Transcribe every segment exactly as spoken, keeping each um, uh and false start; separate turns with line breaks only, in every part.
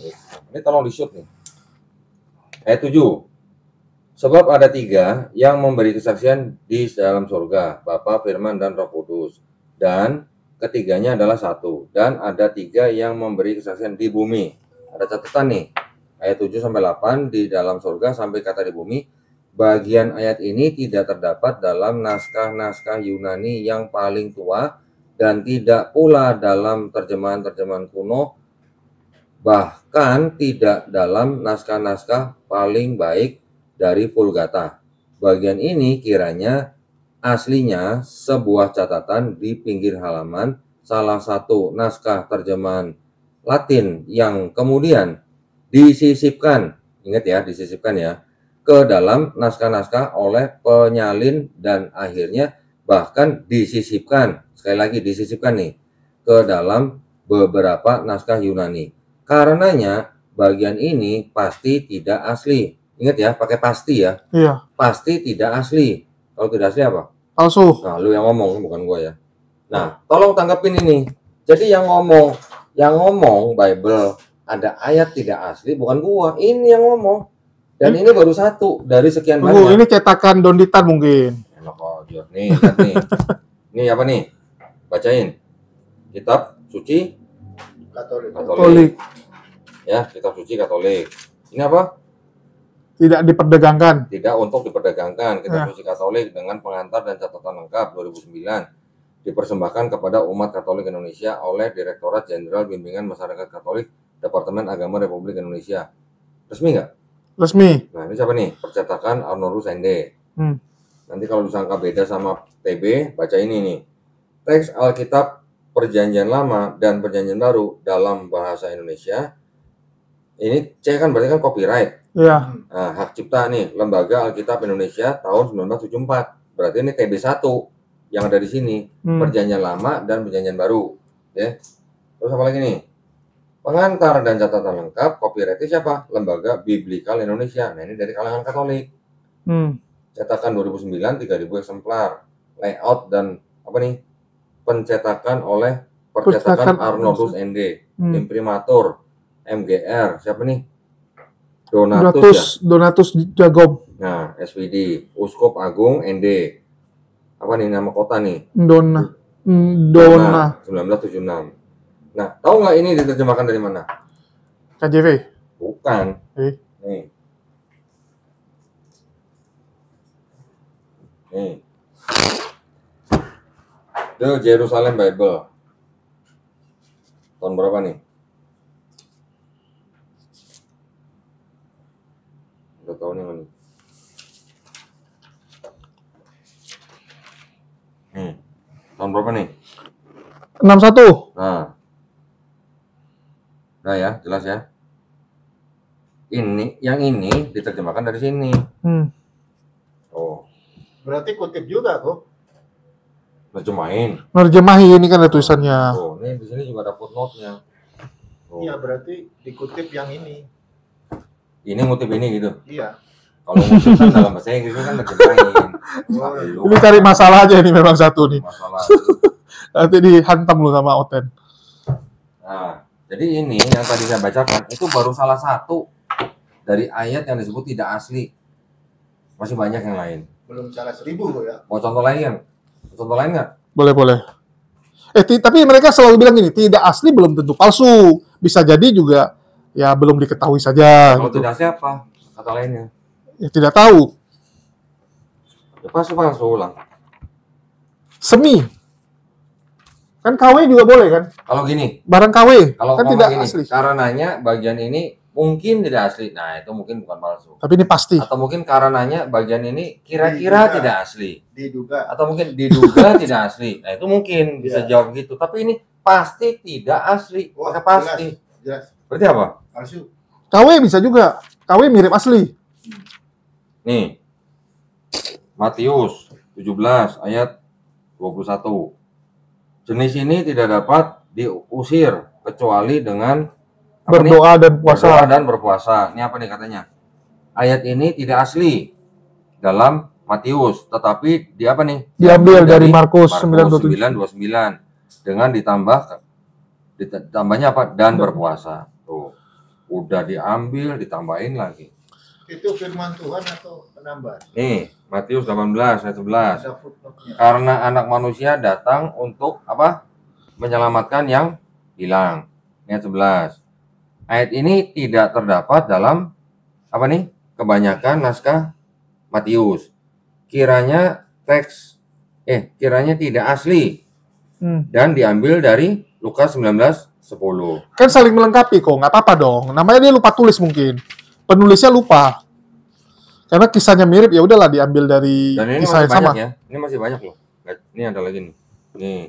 Katolik. Ini tolong di-shoot nih. Ayat tujuh. Sebab ada tiga yang memberi kesaksian di dalam surga, Bapa, Firman, dan Roh Kudus. Dan ketiganya adalah satu. Dan ada tiga yang memberi kesaksian di bumi. Ada catatan nih. Ayat tujuh sampai delapan di dalam surga sampai kata di bumi. Bagian ayat ini tidak terdapat dalam naskah-naskah Yunani yang paling tua dan tidak pula dalam terjemahan-terjemahan kuno, bahkan tidak dalam naskah-naskah paling baik dari Vulgata. Bagian ini kiranya aslinya sebuah catatan di pinggir halaman salah satu naskah terjemahan Latin yang kemudian disisipkan, ingat ya, disisipkan ya, ke dalam naskah-naskah oleh penyalin dan akhirnya bahkan disisipkan, sekali lagi disisipkan nih, ke dalam beberapa naskah Yunani. Karenanya bagian ini pasti tidak asli. Ingat ya, pakai pasti ya.
Iya.
Pasti tidak asli. Kalau tidak asli apa?
Palsu.
Nah, lu yang ngomong, bukan gua ya. Nah, tolong tanggapin ini. Jadi yang ngomong, yang ngomong Bible ada ayat tidak asli, bukan gua. Ini yang ngomong. Dan ini baru satu dari sekian
Tunggu,
banyak.
ini cetakan Donditan mungkin.
Enak aja. Nih, lihat nih. Ini apa nih? Bacain. Kitab suci
Katolik.
Katolik. Ya, kitab suci Katolik. Ini apa?
Tidak diperdagangkan.
Tidak untuk diperdagangkan. Kitab
Ya.
suci Katolik dengan pengantar dan catatan lengkap dua ribu sembilan dipersembahkan kepada umat Katolik Indonesia oleh Direktorat Jenderal Bimbingan Masyarakat Katolik Departemen Agama Republik Indonesia. Resmi nggak?
Resmi.
Nah, ini siapa nih? Percetakan Arnorus Ende.
Hmm.
Nanti kalau disangka beda sama T B, baca ini nih. Teks Alkitab Perjanjian Lama dan Perjanjian Baru dalam bahasa Indonesia. Ini C kan berarti kan copyright.
Iya.
Nah, hak cipta nih, Lembaga Alkitab Indonesia tahun seribu sembilan ratus tujuh puluh empat. Berarti ini T B satu yang ada di sini.
Hmm.
Perjanjian Lama dan Perjanjian Baru. Ya. Terus apa lagi nih? Pengantar dan catatan lengkap, copyright siapa? Lembaga Biblikal Indonesia. Nah, ini dari kalangan Katolik.
Hmm.
Cetakan dua ribu sembilan tiga ribu eksemplar. Layout dan apa nih? Pencetakan oleh Percetakan
Percetakan
Arnoldus Ende.
Hmm.
Imprimatur M G R. Siapa nih? Donatus, ya.
Donatus, Donatus Jagob.
Nah, S V D, Uskup Agung N D. Apa nih nama kota nih?
Dona. Dona.
seribu sembilan ratus tujuh puluh enam. Nah, tahu nggak ini diterjemahkan dari mana?
K J V.
Bukan.
Eh.
Nih. Nih. The Jerusalem Bible. Tahun berapa nih? Udah tahunnya mana? Hmm. Tahun berapa nih?
enam puluh satu.
Nah. Nah ya, jelas ya. Ini, yang ini diterjemahkan dari sini.
Hmm.
Oh,
Berarti kutip juga kok.
nerjemahin.
Nerjemahi ini kan ada tulisannya.
Oh, ini di sini juga ada footnote-nya. Oh.
Iya, berarti dikutip yang ini.
Ini ngutip ini gitu.
Iya.
Kalau ngutip kan dalam bahasa Inggris kan nerjemahin.
Oh,
Lu
Ini cari masalah aja ini memang satu nih.
masalah.
Nanti dihantam lu sama Oten.
Nah, jadi ini yang tadi saya bacakan itu baru salah satu dari ayat yang disebut tidak asli. Masih banyak yang lain.
Belum salah seribu kok ya.
Mau contoh lain? Contoh lain nggak?
Boleh, boleh. Eh, ti- tapi mereka selalu bilang gini, tidak asli belum tentu palsu. Bisa jadi juga ya belum diketahui saja.
Kalau
Gitu.
tidak asli apa? Kata lainnya.
Ya, tidak tahu.
Ya palsu-palsu ulang.
Semi. Kan K W juga boleh kan?
Kalau gini,
Barang K W
kalau
kan
ngomong
tidak
gini,
asli.
karenanya bagian ini mungkin tidak asli. Nah, itu mungkin bukan palsu.
Tapi ini pasti.
Atau mungkin karenanya bagian ini kira-kira
Diduga.
tidak asli.
Diduga.
Atau mungkin diduga tidak asli. Nah, itu mungkin bisa
Iya.
jawab gitu. Tapi ini pasti tidak asli.
Wah,
Pakai pasti.
Jelas.
Berarti apa?
Palsu.
K W bisa juga. K W mirip asli.
Nih. Matius tujuh belas ayat dua puluh satu. Jenis ini tidak dapat diusir kecuali dengan apa nih?
Berdoa dan
Berdoa
puasa.
dan berpuasa. Ini apa nih katanya? Ayat ini tidak asli dalam Matius, tetapi di apa nih?
Diambil dari Markus sembilan dua puluh tujuh.
sembilan dua puluh sembilan dengan ditambah ditambahnya apa? Dan berpuasa. Tuh. udah diambil, ditambahin lagi.
Itu firman Tuhan atau penambahan?
Nih, Matius delapan belas ayat sebelas.
Ada footnote-nya.
Karena anak manusia datang untuk apa? Menyelamatkan yang hilang. Ayat sebelas. Ayat ini tidak terdapat dalam apa nih? Kebanyakan naskah Matius. Kiranya teks eh kiranya tidak asli
Hmm.
dan diambil dari Lukas sembilan belas sepuluh.
Kan saling melengkapi kok, nggak apa-apa dong. Namanya dia lupa tulis mungkin. Penulisnya lupa. Karena kisahnya mirip, ya udahlah diambil dari
Dan ini
kisah
masih
yang sama.
banyak ya. Ini masih banyak loh. Ini ada lagi nih. Nih.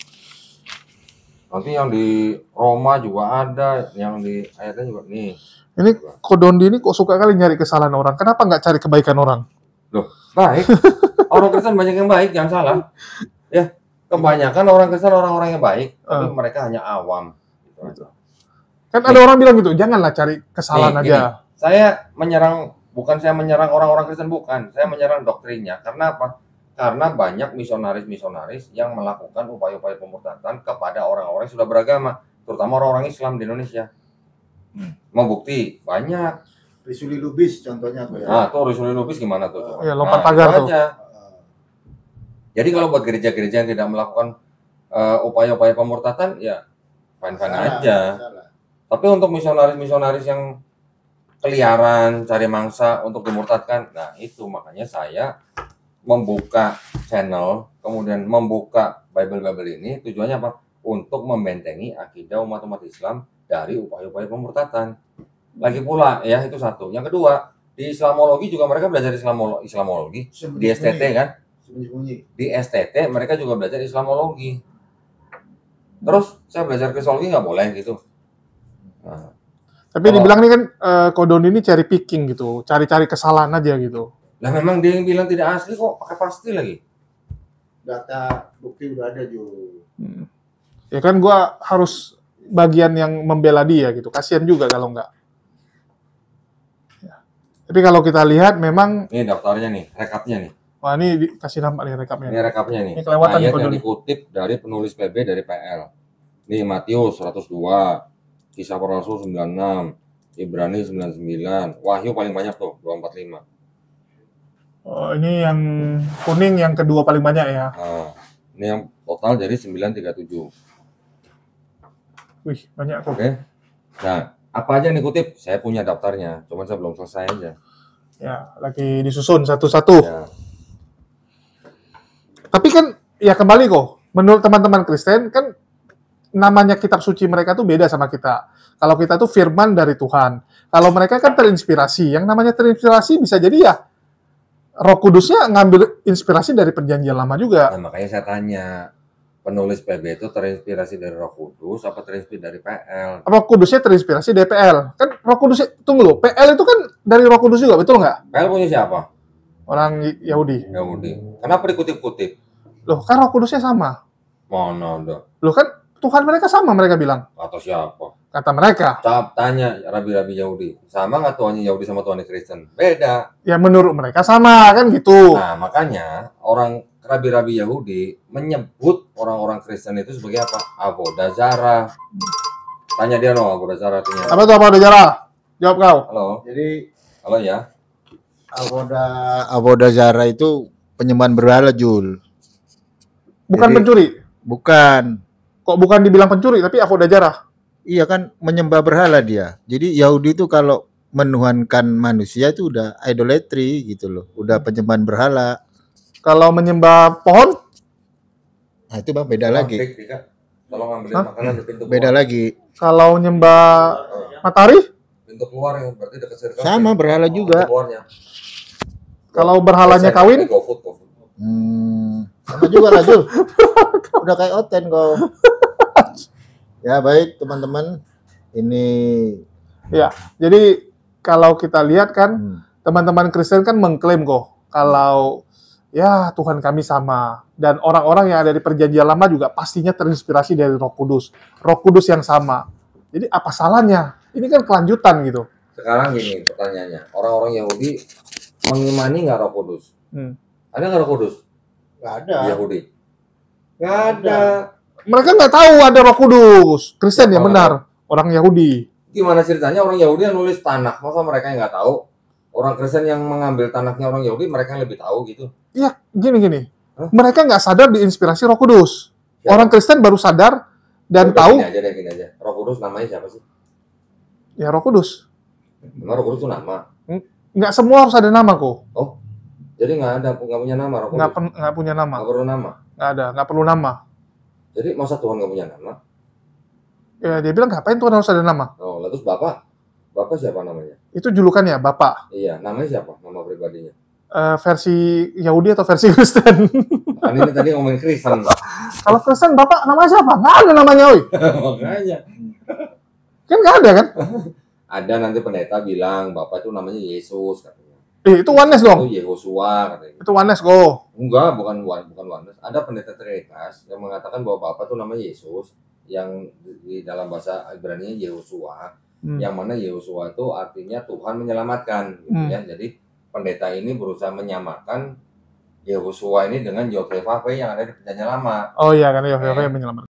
Nanti yang di Roma juga ada, yang di ayatnya juga nih.
Ini Kodondi ini kok suka kali nyari kesalahan orang. Kenapa nggak cari kebaikan orang?
Loh, baik. Orang Kristen banyak yang baik, jangan salah. Ya, kebanyakan orang Kristen orang-orang yang baik, tapi
Uh.
mereka hanya awam. Gitu.
Kan ada orang bilang gitu, janganlah cari kesalahan
Nih,
aja.
gini, saya menyerang, bukan saya menyerang orang-orang Kristen, bukan. Saya menyerang doktrinnya. Karena apa? Karena banyak misionaris-misionaris yang melakukan upaya-upaya pemurtadan kepada orang-orang yang sudah beragama, terutama orang-orang Islam di Indonesia. Mau bukti? Banyak.
Risuli Lubis contohnya tuh ya.
Nah, tuh Risuli Lubis gimana tuh?
Oh,
ya, lompat
Nah,
pagar
itu
tuh.
aja. Jadi kalau buat gereja-gereja yang tidak melakukan uh, upaya-upaya pemurtadan, ya fine-fine
Salah,
aja.
salah.
Tapi untuk misionaris-misionaris yang keliaran, cari mangsa untuk dimurtadkan, nah itu makanya saya membuka channel, kemudian membuka Bible-Bible ini tujuannya apa? Untuk membentengi akidah umat-umat Islam dari upaya-upaya pemurtadan. Lagi pula ya itu satu. Yang kedua, di Islamologi juga mereka belajar Islamolo- Islamologi. Di S T T kan?
Sembunyi-sembunyi.
Di S T T mereka juga belajar Islamologi. Terus saya belajar kristologi nggak boleh gitu. Nah,
Tapi
Kalau-
dibilang nih kan eh, Kodondi ini cari picking gitu, cari-cari kesalahan aja gitu.
lah memang dia yang bilang tidak asli kok, pakai pasti lagi.
Data bukti udah ada juga.
Hmm. Ya kan gua harus bagian yang membela dia gitu. Kasihan juga kalau enggak. Ya. Tapi kalau kita lihat memang,
Ini daftarnya nih, rekapnya nih.
wah ini dikasih nampak nih rekapnya.
Ini rekapnya nih.
Ini kelewatan nih
Ayat yang
kodenya.
dikutip dari penulis P B dari P L. Nih Matius seratus dua, Kisah Para Rasul sembilan puluh enam, Ibrani sembilan puluh sembilan, Wahyu paling banyak tuh dua ratus empat puluh lima.
Oh, ini yang kuning yang kedua paling banyak ya.
Nah, ini yang total jadi sembilan ratus tiga puluh tujuh.
Wih, banyak kok.
Oke. Nah, apa aja yang dikutip? Saya punya daftarnya, cuman saya belum selesai aja.
Ya, lagi disusun satu-satu.
Ya.
Tapi kan, ya kembali kok, menurut teman-teman Kristen, kan namanya kitab suci mereka tuh beda sama kita. Kalau kita tuh firman dari Tuhan. Kalau mereka kan terinspirasi. Yang namanya terinspirasi bisa jadi ya, Roh Kudusnya ngambil inspirasi dari perjanjian lama juga.
Nah, makanya saya tanya, penulis P B itu terinspirasi dari Roh Kudus apa terinspirasi dari P L?
Roh Kudusnya terinspirasi dari P L. Kan Roh Kudusnya, tunggu loh, P L itu kan dari Roh Kudus juga, betul nggak?
P L punya siapa?
Orang Yahudi.
Yahudi. Kenapa dikutip-kutip?
Loh, kan Roh Kudusnya sama.
Mana ada?
Loh kan Tuhan mereka sama, mereka bilang.
Atau siapa?
Kata mereka.
Cap tanya rabi-rabi Yahudi. Sama nggak Tuhannya Yahudi sama Tuhannya Kristen? Beda.
Ya menurut mereka sama, kan gitu.
Nah, makanya orang rabi-rabi Yahudi menyebut orang-orang Kristen itu sebagai apa? Avodah Zarah. Tanya dia loh, Avodah Zarah artinya.
Apa tuh, apa udah jarah? Jawab kau.
Halo,
Jadi
halo ya.
Avoda Avoda Zara itu penyembahan berhala, Jul.
Bukan
Jadi-
pencuri.
Bukan.
Kok bukan dibilang pencuri, tapi avodah jarah.
Iya kan menyembah berhala dia. Jadi Yahudi itu kalau menuhankan manusia itu udah idolatry gitu loh. Udah penyembahan berhala.
Kalau menyembah pohon,
Nah itu bang beda lagi.
Dik, Dika. Tolong ambilin
Hah?
makanan di pintu
Beda
keluar.
lagi.
kalau nyembah matahari,
Pintu keluar yang berarti dekat sirkel.
Sama berhala juga.
Pintu keluarnya.
kalau berhalanya
Saya-
kawin,
GoFood, GoFood.
Hmm, sama juga lah Jul. Udah kayak Oten kau. Ya baik teman-teman. Ini
ya. Jadi kalau kita lihat kan,
hmm,
teman-teman Kristen kan mengklaim kok, kalau ya Tuhan kami sama. Dan orang-orang yang ada di perjanjian lama juga pastinya terinspirasi dari Roh Kudus. Roh Kudus yang sama. Jadi apa salahnya? Ini kan kelanjutan gitu.
Sekarang gini pertanyaannya, orang-orang Yahudi mengimani nggak Roh Kudus?
Hmm.
Ada nggak Roh Kudus
nggak
di
ada.
Yahudi? Nggak ada.
Mereka nggak tahu ada Roh Kudus. Kristen ya
Siapa
benar, orang Yahudi.
gimana ceritanya orang Yahudi yang nulis tanah, masa mereka yang nggak tahu? Orang Kristen yang mengambil tanahnya orang Yahudi, mereka yang lebih tahu gitu.
Iya, gini-gini.
Hah?
Mereka nggak sadar diinspirasi Roh Kudus.
Siapa?
Orang Kristen baru sadar dan
Udah,
tahu.
Gini aja deh, gini aja. Roh Kudus namanya siapa sih?
Ya Roh Kudus.
Memang Roh Kudus itu nama.
Nggak semua harus ada nama kok.
Oh, jadi nggak ada, nggak punya nama Roh Kudus.
Nggak, pen- nggak punya nama.
Nggak perlu nama.
Nggak ada, nggak perlu nama.
Jadi masa Tuhan nggak punya nama?
Ya dia bilang ngapain Tuhan harus ada nama?
Oh, lalu terus Bapak, Bapak siapa namanya?
Itu julukannya Bapak.
Iya, namanya siapa? Nama pribadinya.
Eh, versi Yahudi atau versi Kristen?
Kan ini tadi ngomongin Kristen.
Kalau Kristen Bapak namanya siapa? Nggak ada namanya, oi.
Makanya.
Kan nggak ada kan?
Ada nanti pendeta bilang Bapak itu namanya Yesus katanya.
Eh, itu oneness dong.
Itu Yehosua katanya.
Itu oneness go.
Enggak, bukan wan- bukan oneness. Ada pendeta Trinitas yang mengatakan bahwa Bapak itu namanya Yesus, yang di di dalam bahasa Ibrani Yehosua,
Hmm.
yang mana Yehosua itu artinya Tuhan menyelamatkan, gitu
Hmm.
ya. Jadi pendeta ini berusaha menyamakan Yehosua ini dengan Yod-Heh-Vah yang ada di perjanjian lama.
Oh iya, kan Yahweh
Eh.
yang menyelamatkan.